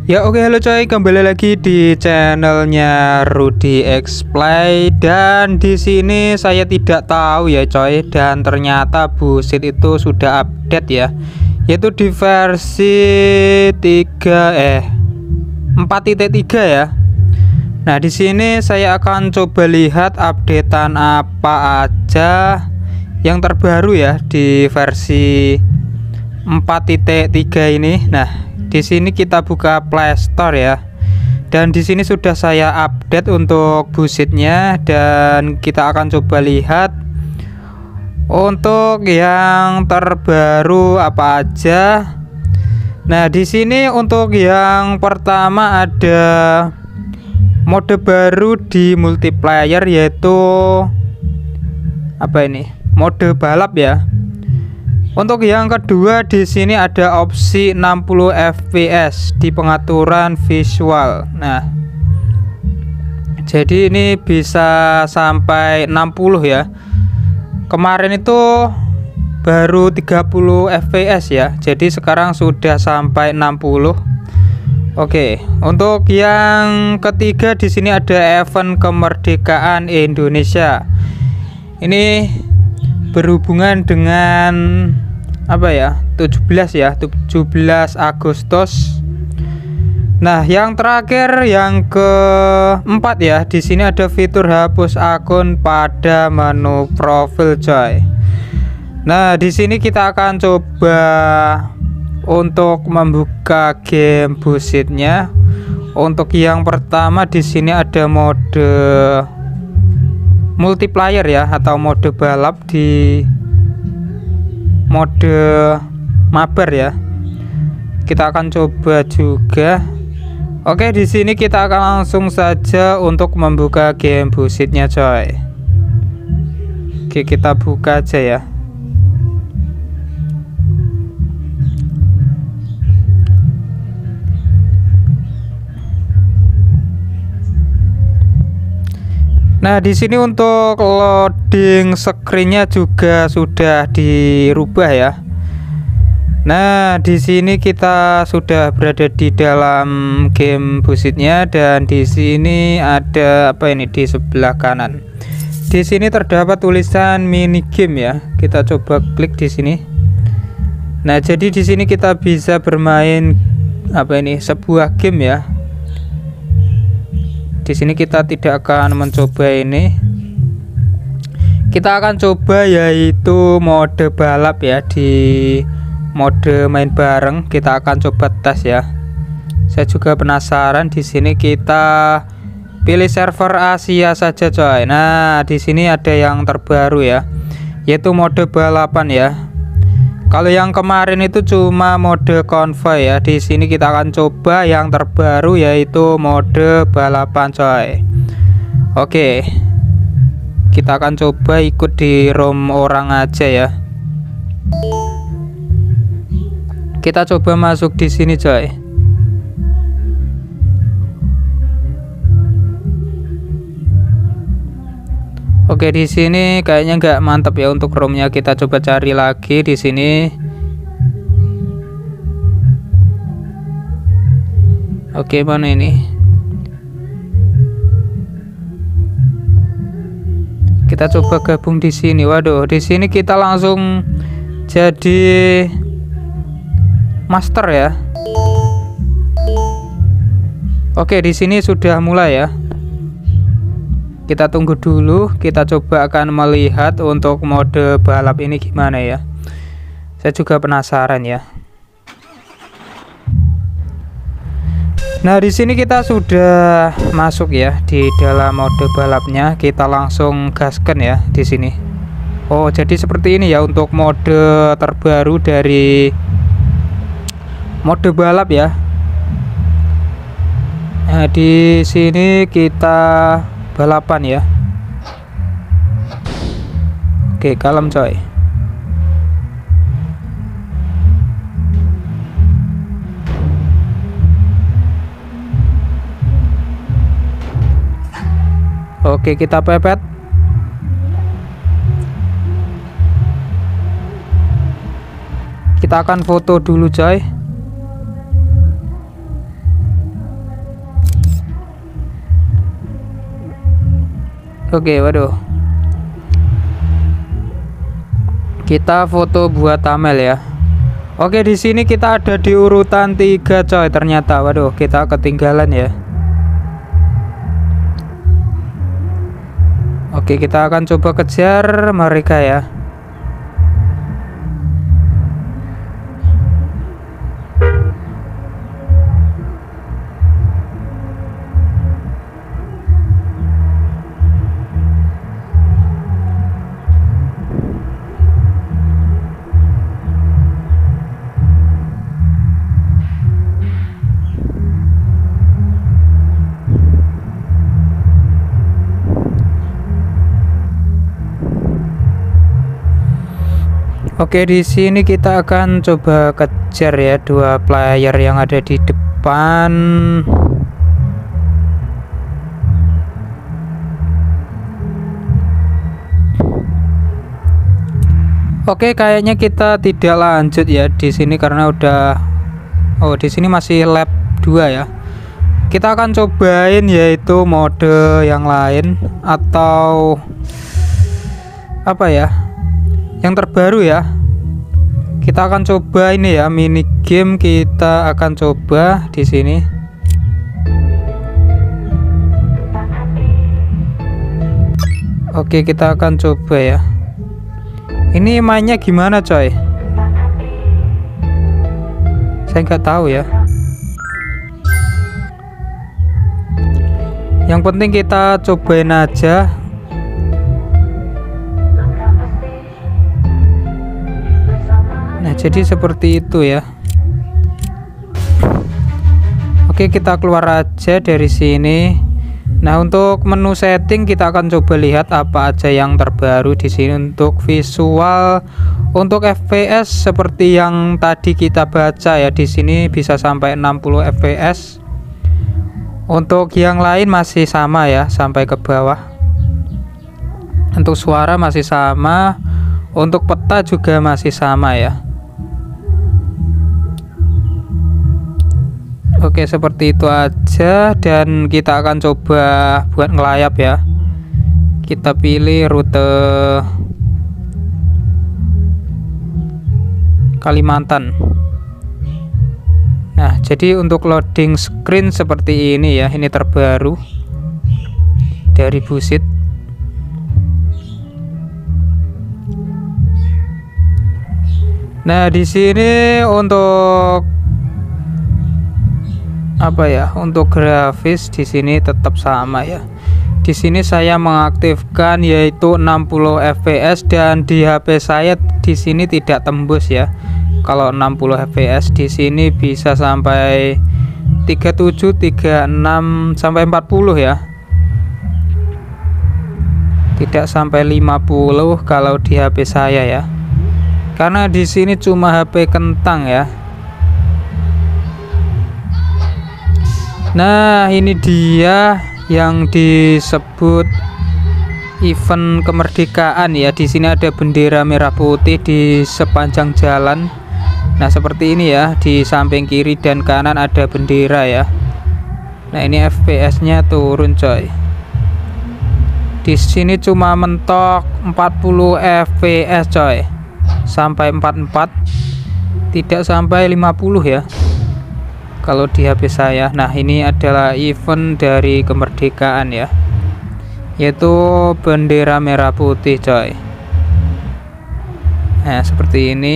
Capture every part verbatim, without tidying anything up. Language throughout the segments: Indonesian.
Ya oke, halo coy, kembali lagi di channelnya Rudy X Play. Dan di sini saya tidak tahu ya coy, dan ternyata busit itu sudah update ya, yaitu di versi tiga eh empat titik tiga ya. Nah, di sini saya akan coba lihat updatean apa aja yang terbaru ya di versi empat titik tiga ini. Nah, di sini kita buka Play Store ya. Dan di sini sudah saya update untuk busitnya, dan kita akan coba lihat untuk yang terbaru apa aja. Nah, di sini untuk yang pertama ada mode baru di multiplayer, yaitu apa ini? Mode balap ya. Untuk yang kedua di sini ada opsi enam puluh F P S di pengaturan visual. Nah, jadi ini bisa sampai enam puluh ya. Kemarin itu baru tiga puluh F P S ya. Jadi sekarang sudah sampai enam puluh. Oke, untuk yang ketiga di sini ada event kemerdekaan Indonesia. Ini berhubungan dengan apa ya, tujuh belas ya, tujuh belas Agustus. Nah, yang terakhir yang keempat ya, di sini ada fitur hapus akun pada menu profil coy. Nah, di sini kita akan coba untuk membuka game busitnya. Untuk yang pertama di sini ada mode multiplayer ya, atau mode balap di mode mabar ya. Kita akan coba juga. Oke, di sini kita akan langsung saja untuk membuka game busitnya coy. Oke, kita buka aja ya. Nah, di sini untuk loading screen-nya juga sudah dirubah ya. Nah, di sini kita sudah berada di dalam game busitnya, dan di sini ada apa ini di sebelah kanan. Di sini terdapat tulisan mini game ya. Kita coba klik di sini. Nah, jadi di sini kita bisa bermain apa ini, sebuah game ya. Di sini kita tidak akan mencoba ini. Kita akan coba yaitu mode balap ya, di mode main bareng. Kita akan coba tes ya. Saya juga penasaran. Di sini kita pilih server Asia saja coy. Nah, di sini ada yang terbaru ya, yaitu mode balapan ya. Kalau yang kemarin itu cuma mode konvoy ya. Di sini kita akan coba yang terbaru, yaitu mode balapan coy. Oke, kita akan coba ikut di room orang aja ya. Kita coba masuk di sini coy. Oke, di sini kayaknya nggak mantap ya untuk roomnya. Kita coba cari lagi di sini. Oke, mana ini? Kita coba gabung di sini. Waduh, di sini kita langsung jadi master ya. Oke, di sini sudah mulai ya. Kita tunggu dulu, kita coba akan melihat untuk mode balap ini gimana ya. Saya juga penasaran ya. Nah, di sini kita sudah masuk ya di dalam mode balapnya. Kita langsung gaskan ya di sini. Oh, jadi seperti ini ya untuk mode terbaru dari mode balap ya. Nah, di sini kita balapan ya. Oke, kalem coy. Oke, kita pepet. Kita akan foto dulu coy. Oke, waduh. Kita foto buat thumbnail ya. Oke, di sini kita ada di urutan tiga coy ternyata. Waduh, kita ketinggalan ya. Oke, kita akan coba kejar mereka ya. Oke, di sini kita akan coba kejar ya dua player yang ada di depan. Oke, kayaknya kita tidak lanjut ya di sini karena udah oh di sini masih lap dua ya. Kita akan cobain yaitu mode yang lain atau apa ya? Yang terbaru ya. Kita akan coba ini ya, mini game kita akan coba di sini. Oke, kita akan coba ya. Ini mainnya gimana coy? Saya nggak tahu ya. Yang penting kita cobain aja. Nah, jadi seperti itu ya. Oke, kita keluar aja dari sini. Nah, untuk menu setting kita akan coba lihat apa aja yang terbaru di sini. Untuk visual, untuk F P S seperti yang tadi kita baca ya, di sini bisa sampai enam puluh F P S. Untuk yang lain masih sama ya, sampai ke bawah. Untuk suara masih sama, untuk peta juga masih sama ya. Oke, seperti itu aja, dan kita akan coba buat ngelayap ya. Kita pilih rute Kalimantan. Nah, jadi untuk loading screen seperti ini ya, ini terbaru dari Busit. Nah, di sini untuk apa ya, untuk grafis di sini tetap sama ya. Di sini saya mengaktifkan yaitu enam puluh F P S, dan di H P saya di sini tidak tembus ya. Kalau enam puluh F P S di sini bisa sampai tiga puluh tujuh, tiga puluh enam sampai empat puluh ya. Tidak sampai lima puluh kalau di H P saya ya. Karena di sini cuma H P kentang ya. Nah, ini dia yang disebut event kemerdekaan ya. Di sini ada bendera merah putih di sepanjang jalan. Nah, seperti ini ya, di samping kiri dan kanan ada bendera ya. Nah, ini F P S-nya turun coy. Di sini cuma mentok empat puluh F P S coy. Sampai empat puluh empat, tidak sampai lima puluh ya. Kalau di H P saya. Nah, ini adalah event dari kemerdekaan ya, yaitu bendera merah putih coy. Nah, seperti ini.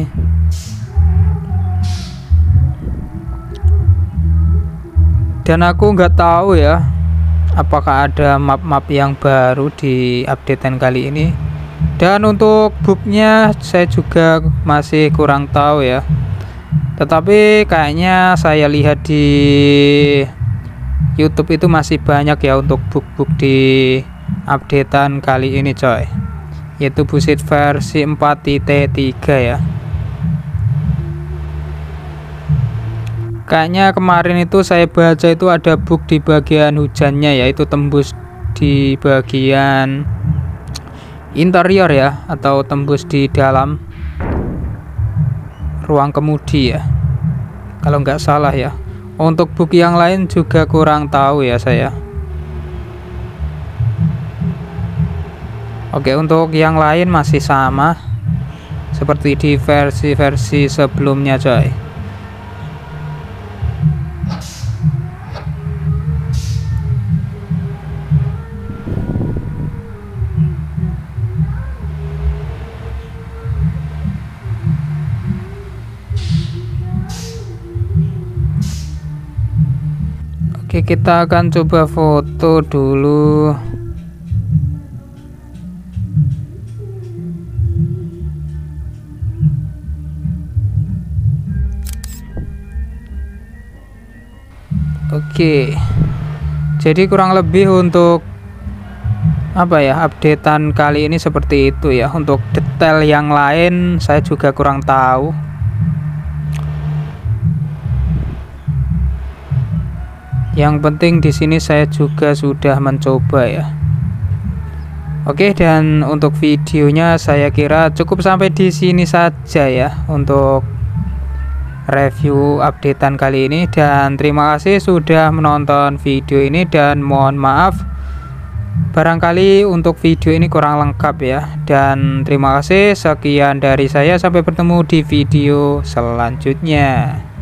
Dan aku nggak tahu ya, apakah ada map-map yang baru di updatean kali ini. Dan untuk bugnya saya juga masih kurang tahu ya. Tetapi kayaknya saya lihat di YouTube itu masih banyak ya untuk bug-bug di updatean kali ini coy, yaitu Busit versi empat titik tiga ya. Kayaknya kemarin itu saya baca itu ada bug di bagian hujannya, yaitu tembus di bagian interior ya, atau tembus di dalam ruang kemudi ya, kalau nggak salah ya. Untuk bug yang lain juga kurang tahu ya saya. Oke, untuk yang lain masih sama seperti di versi-versi sebelumnya coy. Oke, kita akan coba foto dulu. Oke, jadi kurang lebih untuk apa ya, updatean kali ini seperti itu ya. Untuk detail yang lain saya juga kurang tahu. Yang penting di sini saya juga sudah mencoba ya. Oke, dan untuk videonya saya kira cukup sampai di sini saja ya untuk review updatean kali ini, dan terima kasih sudah menonton video ini, dan mohon maaf barangkali untuk video ini kurang lengkap ya. Dan terima kasih, sekian dari saya, sampai bertemu di video selanjutnya.